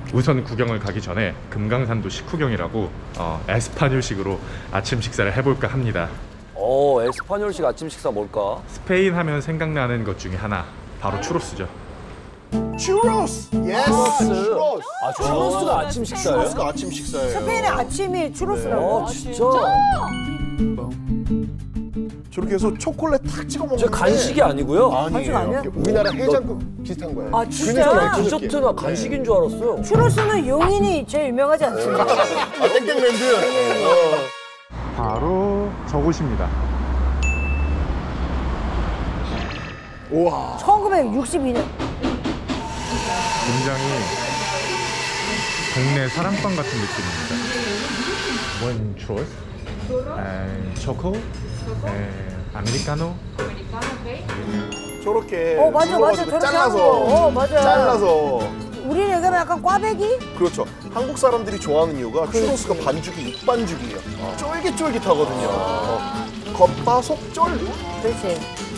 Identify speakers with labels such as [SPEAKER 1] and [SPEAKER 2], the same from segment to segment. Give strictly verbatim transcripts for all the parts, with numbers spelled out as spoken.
[SPEAKER 1] 우선 구경을 가기 전에 금강산도 식후경이라고 어, 에스파뇰식으로 아침 식사를 해볼까 합니다.
[SPEAKER 2] 오, 에스파뇰식 아침 식사 뭘까?
[SPEAKER 1] 스페인 하면 생각나는 것 중에 하나, 바로 추로스죠.
[SPEAKER 3] 추로스! 예스! 추로스!
[SPEAKER 2] 아, 추로스가 아침 식사예요?
[SPEAKER 3] 추로스가 아침 식사예요.
[SPEAKER 4] 스페인의 아침이 추로스라고.
[SPEAKER 2] 아, 진짜?
[SPEAKER 3] 저렇게 해서 초콜릿 탁 찍어 먹는
[SPEAKER 2] 저 간식이 아니고요?
[SPEAKER 4] 간식 아니야?
[SPEAKER 3] 우리나라 해장국 비슷한 거예요.
[SPEAKER 4] 아, 진짜?
[SPEAKER 3] 그러니까
[SPEAKER 2] 디저트나 간식인 줄 알았어요.
[SPEAKER 4] 추로스는 용인이 제일 유명하지 않습니까?
[SPEAKER 3] 아, 땡땡랜드. 어.
[SPEAKER 1] 바로 저곳입니다.
[SPEAKER 3] 우와.
[SPEAKER 4] 천구백육십이 년.
[SPEAKER 1] 굉장히 동네 사랑방 같은 느낌입니다. 원 추로스, 에, 초코, 에, 아메리카노.
[SPEAKER 3] 저렇게
[SPEAKER 4] 어, 맞아, 맞아. 저렇게
[SPEAKER 3] 잘라서
[SPEAKER 4] 하고. 어, 맞아.
[SPEAKER 3] 잘라서
[SPEAKER 4] 우리는 얘기하면 약간 꽈배기?
[SPEAKER 3] 그렇죠. 한국 사람들이 좋아하는 이유가 추로스가 반죽이 육반죽이에요. 어. 쫄깃쫄깃하거든요. 어. 겉바 속쫄.
[SPEAKER 4] 그렇지.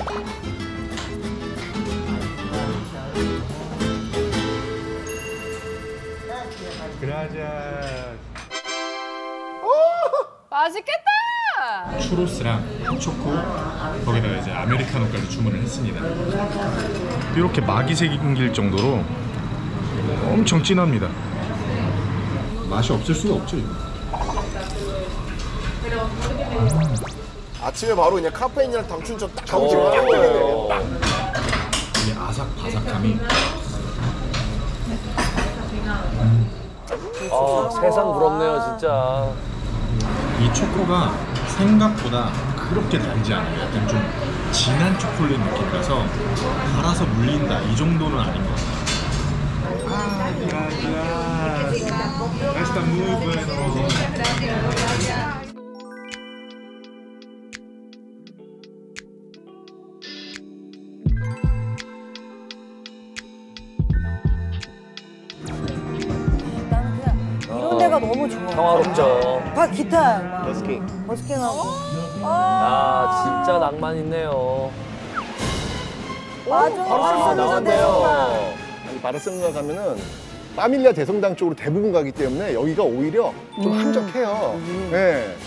[SPEAKER 1] 그라자.
[SPEAKER 5] 맛있겠다.
[SPEAKER 1] 추로스랑 초코, 거기다가 이제 아메리카노까지 주문을 했습니다. 이렇게 막이 생길 정도로 엄청 진합니다. 맛이 없을 수가 없죠, 이거. 음.
[SPEAKER 3] 아침에 바로 그냥 카페인이랑 당춘처럼 딱 하고 지금 딱 거예요.
[SPEAKER 1] 이 아삭바삭함이.
[SPEAKER 2] 아, 세상 부럽네요, 진짜.
[SPEAKER 1] 이 초코가 생각보다 그렇게 달지 않아요. 약간 좀 진한 초콜릿 느낌이라서 달아서 물린다 이 정도는 아닌 것 같아요. 아, gracias. Está muy bueno.
[SPEAKER 4] 나는 그냥 이런 데가 너무 좋아.
[SPEAKER 2] 평화롭죠.
[SPEAKER 4] 다 기타 막
[SPEAKER 3] 버스킹.
[SPEAKER 4] 버스킹하고.
[SPEAKER 2] 아, 진짜 낭만 있네요.
[SPEAKER 4] 맞아.
[SPEAKER 2] 아, 나왔네요.
[SPEAKER 3] 아니, 바르셀로나 가면은 파밀리아 대성당 쪽으로 대부분 가기 때문에 여기가 오히려 좀
[SPEAKER 4] 음.
[SPEAKER 3] 한적해요.
[SPEAKER 4] 음.
[SPEAKER 3] 네.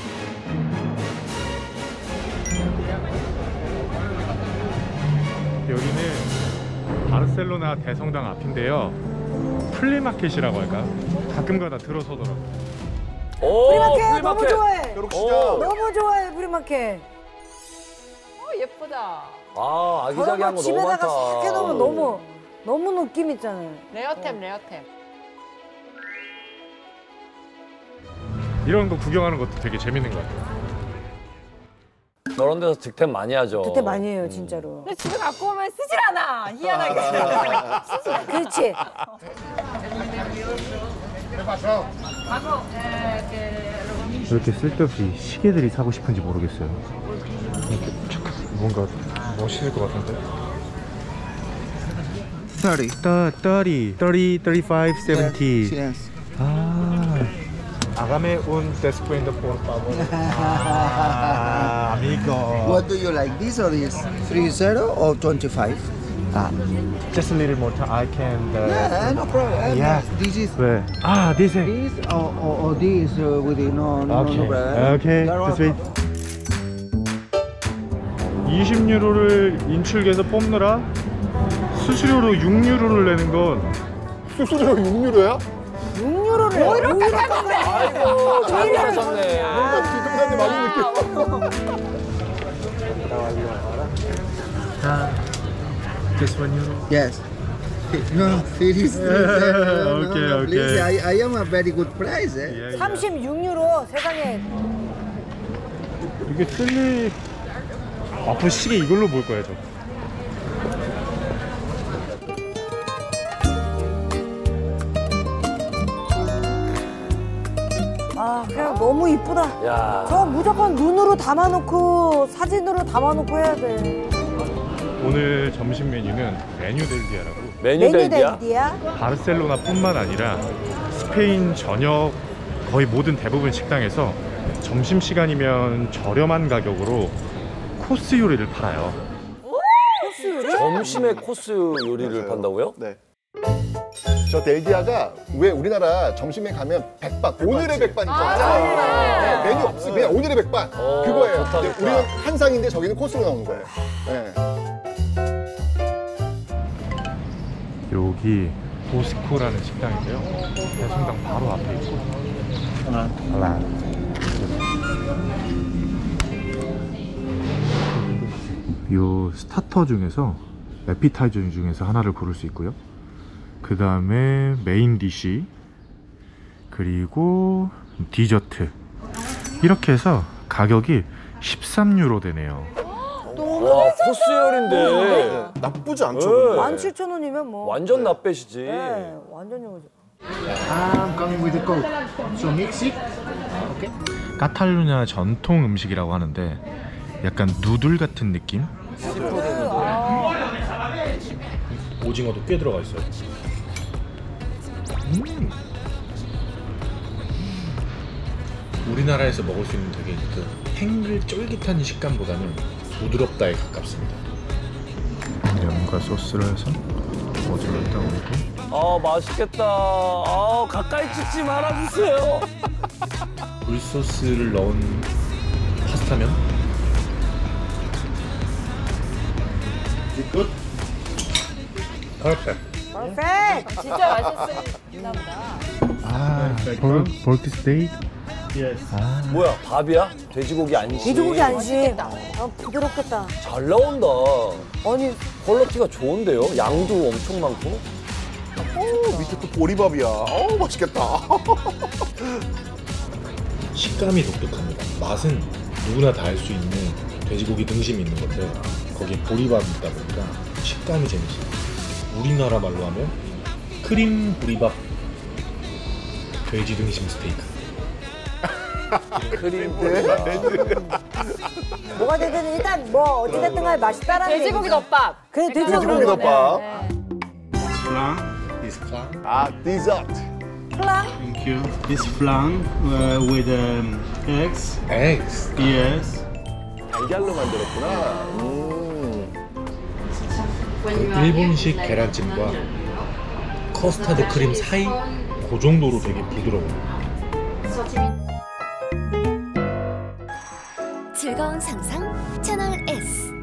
[SPEAKER 1] 여기는 바르셀로나 대성당 앞인데요. 플리마켓이라고 할까? 가끔가다 들어서더라고요.
[SPEAKER 2] 오,
[SPEAKER 4] 프리마켓 너무 좋아해.
[SPEAKER 3] 벼룩시장.
[SPEAKER 4] 너무 좋아해 프리마켓.
[SPEAKER 5] 어, 예쁘다.
[SPEAKER 2] 아,
[SPEAKER 4] 저런
[SPEAKER 2] 아기자기한
[SPEAKER 4] 거
[SPEAKER 2] 거 너무
[SPEAKER 4] 집에다가
[SPEAKER 2] 많다.
[SPEAKER 4] 싹 해놓으면 너무 너무 느낌 있잖아요.
[SPEAKER 5] 레어템, 레어템.
[SPEAKER 1] 이런 거 구경하는 것도 되게 재밌는 것 같아요.
[SPEAKER 2] 저런 데서 득템 많이 하죠.
[SPEAKER 4] 그때 많이 해요 진짜로.
[SPEAKER 5] 근데 집에 갖고 오면 쓰질 않아. 희한하게.
[SPEAKER 4] 그렇지.
[SPEAKER 1] 왜 이렇게 쓸데없이 시계들이 사고 싶은지 모르겠어요. 이렇게 뭔가 멋있을 것 같은데. 삼십, 삼십, 삼십, thirty-five, seventy.
[SPEAKER 6] Yes.
[SPEAKER 1] 아, hágame un descuento por favor. Ah, amigo.
[SPEAKER 6] What do you like, this or this? three zero or twenty-five?
[SPEAKER 1] Ah, just a little more time. I can. Uh,
[SPEAKER 6] Yeah, no problem.
[SPEAKER 1] Yeah.
[SPEAKER 6] This is
[SPEAKER 1] 왜? 아, this.
[SPEAKER 6] this or, or, or this uh, with the no, no,
[SPEAKER 1] Okay.
[SPEAKER 6] no problem.
[SPEAKER 1] Okay.
[SPEAKER 6] You're
[SPEAKER 1] Just wait. 이십 유로를 인출해서 뽑느라 수수료로 육 유로를 내는 건
[SPEAKER 3] 수수료 육 유로야?
[SPEAKER 4] 육 유로를. 뭐 이렇게 하는 거야?
[SPEAKER 2] 아이고, 잘못하셨네.
[SPEAKER 3] 뭔가 뒤통수한테 맞은 느낌.
[SPEAKER 1] Just one euro.
[SPEAKER 6] Yes. No, it is three zero. No,
[SPEAKER 1] Okay,
[SPEAKER 6] no, please.
[SPEAKER 1] okay.
[SPEAKER 6] I, I am a very good price. Eh?
[SPEAKER 1] Yeah, yeah.
[SPEAKER 4] 삼십육 유로 세상에.
[SPEAKER 1] 이게 쓸리 앞으로 시계 이걸로 볼 거예요, 저.
[SPEAKER 4] 아 그냥 너무 이쁘다.
[SPEAKER 2] 야,
[SPEAKER 4] 저 무조건 눈으로 담아놓고 사진으로 담아놓고 해야 돼.
[SPEAKER 1] 오늘 점심 메뉴는 메뉴델디아라고
[SPEAKER 2] 메뉴델디야?
[SPEAKER 4] 메뉴델디야?
[SPEAKER 1] 바르셀로나뿐만 아니라 스페인 전역 거의 모든 대부분 식당에서 점심시간이면 저렴한 가격으로 코스 요리를 팔아요.
[SPEAKER 4] 코스 요리?
[SPEAKER 2] 점심에 코스 요리를
[SPEAKER 3] 맞아요.
[SPEAKER 2] 판다고요?
[SPEAKER 3] 네. 저 델디아가 왜 우리나라 점심에 가면 백반, 오늘의 백반 있잖아요. 네, 메뉴 없이 그냥 오늘의 백반
[SPEAKER 2] 어,
[SPEAKER 3] 그거예요.
[SPEAKER 2] 좋다,
[SPEAKER 3] 근데
[SPEAKER 2] 좋다.
[SPEAKER 3] 우리는 한 상인데 저기는 코스로 나오는 거예요. 네.
[SPEAKER 1] 여기 보스코라는 식당인데요. 대성당 바로 앞에 있고. 알라. 요 스타터 중에서 에피타이저 중에서 하나를 고를 수 있고요. 그 다음에 메인 디시 그리고 디저트 이렇게 해서 가격이 십삼 유로 되네요.
[SPEAKER 2] 와, 코스열인데.
[SPEAKER 3] 나쁘지 않죠.
[SPEAKER 2] 네.
[SPEAKER 3] 근데.
[SPEAKER 4] 만 칠천 원이면 뭐.
[SPEAKER 2] 완전 납배시지.
[SPEAKER 4] 네, 완전 요거죠.
[SPEAKER 6] I'm coming with the coke. So mix it. Okay.
[SPEAKER 1] 카탈루냐 전통 음식이라고 하는데 약간 누들 같은 느낌? 오징어도 꽤 들어가 있어요. 음. 우리나라에서 먹을 수 있는 되게 그 탱글 쫄깃한 식감보다는 부드럽다에 가깝습니다. 면과 소스를 해서 어지를 딱 올리고
[SPEAKER 2] 아, 맛있겠다. 아, 가까이 찍지 말아주세요.
[SPEAKER 1] 굴소스를 넣은 파스타면
[SPEAKER 6] Good.
[SPEAKER 1] 퍼펙트.
[SPEAKER 4] 퍼펙트.
[SPEAKER 5] 진짜 맛있었나 보다.
[SPEAKER 1] 아,
[SPEAKER 6] Perfect.
[SPEAKER 1] 볼트 스테이크?
[SPEAKER 6] Yes.
[SPEAKER 2] 뭐야, 밥이야? 돼지고기 안심.
[SPEAKER 4] 돼지고기 안심. 아, 부드럽겠다.
[SPEAKER 2] 잘 나온다.
[SPEAKER 4] 아니,
[SPEAKER 2] 퀄리티가 좋은데요? 양도 엄청 많고.
[SPEAKER 3] 오, 밑에 또 보리밥이야. 어우, 맛있겠다.
[SPEAKER 1] 식감이 독특합니다. 맛은 누구나 다 할 수 있는 돼지고기 등심이 있는 건데 거기에 보리밥이 있다 보니까 식감이 재밌어요. 우리나라 말로 하면 크림 보리밥 돼지 등심 스테이크.
[SPEAKER 2] 크림
[SPEAKER 4] 뭐가 되든 일단 뭐 어찌됐든 간에 맛있다라는
[SPEAKER 5] 돼지고기
[SPEAKER 4] 얘기죠.
[SPEAKER 5] 덮밥.
[SPEAKER 4] 그래, 돼지고기
[SPEAKER 3] 돼지고기 덮밥.
[SPEAKER 5] 네.
[SPEAKER 6] Flan.
[SPEAKER 1] This flan.
[SPEAKER 3] 아, 디저트.
[SPEAKER 4] 플랑?
[SPEAKER 6] Thank you. This flan uh, with um, eggs.
[SPEAKER 1] Eggs.
[SPEAKER 6] Yes.
[SPEAKER 3] 달걀로 만들었구나. 음.
[SPEAKER 1] 일본식 계란찜과 커스터드 크림 사이 그 정도로 되게 부드러워요.
[SPEAKER 7] 즐거운 상상 채널 S.